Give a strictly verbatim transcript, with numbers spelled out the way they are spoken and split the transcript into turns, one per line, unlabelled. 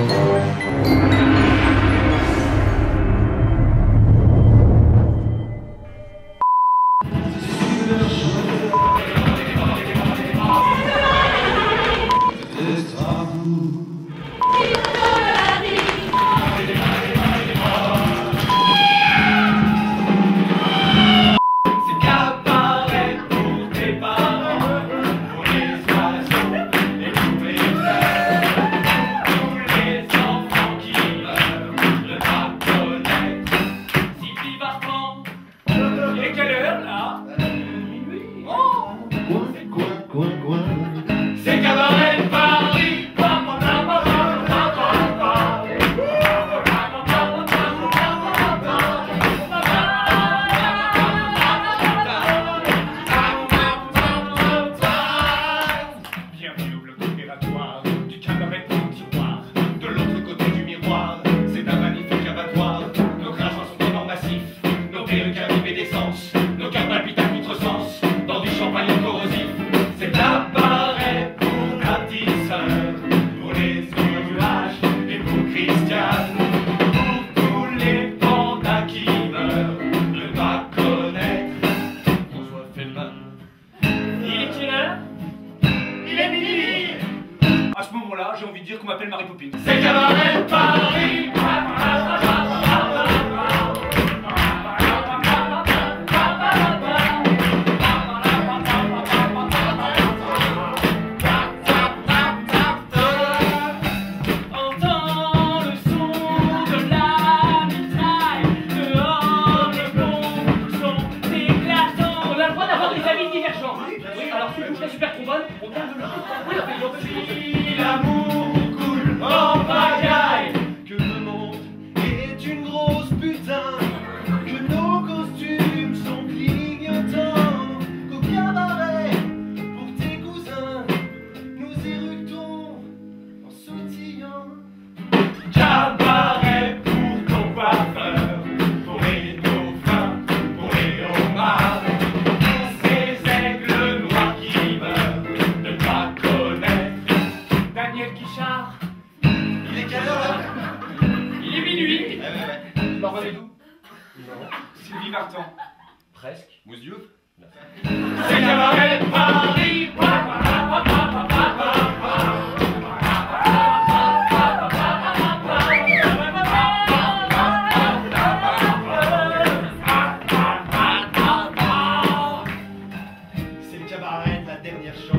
J'ai envie de dire qu'on m'appelle Marie Poppins.
C'est Cabaret de Paris.
Entends le son de la mitraille, dehors le bon son éclatant. On a le droit d'avoir des avis divergents. Oui, alors si vous faites super trombone, on vient de le faire. Oui, on fait
L'amour coule en pagaille, que le monde est une grosse putain, que nos costumes sont clignotants, qu'au cabaret, pour tes cousins, nous éructons en sautillant. Cabaret pour ton coiffeur, pour les dauphins, pour les homards, ces aigles noirs qui meurent de pas connaître.
Daniel Guichard.
Il est quelle heure là?
Il est minuit.
Ouais, ouais, ouais.
Laurent Ledoux. Sylvie Vartan.
Presque. Mousdiouf.
C'est Cabaret de Paris.
C'est le cabaret de la dernière chance.